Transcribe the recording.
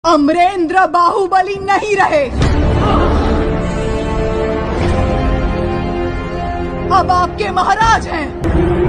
अमरेंद्र बाहुबली नहीं रहे। अब आपके महाराज हैं।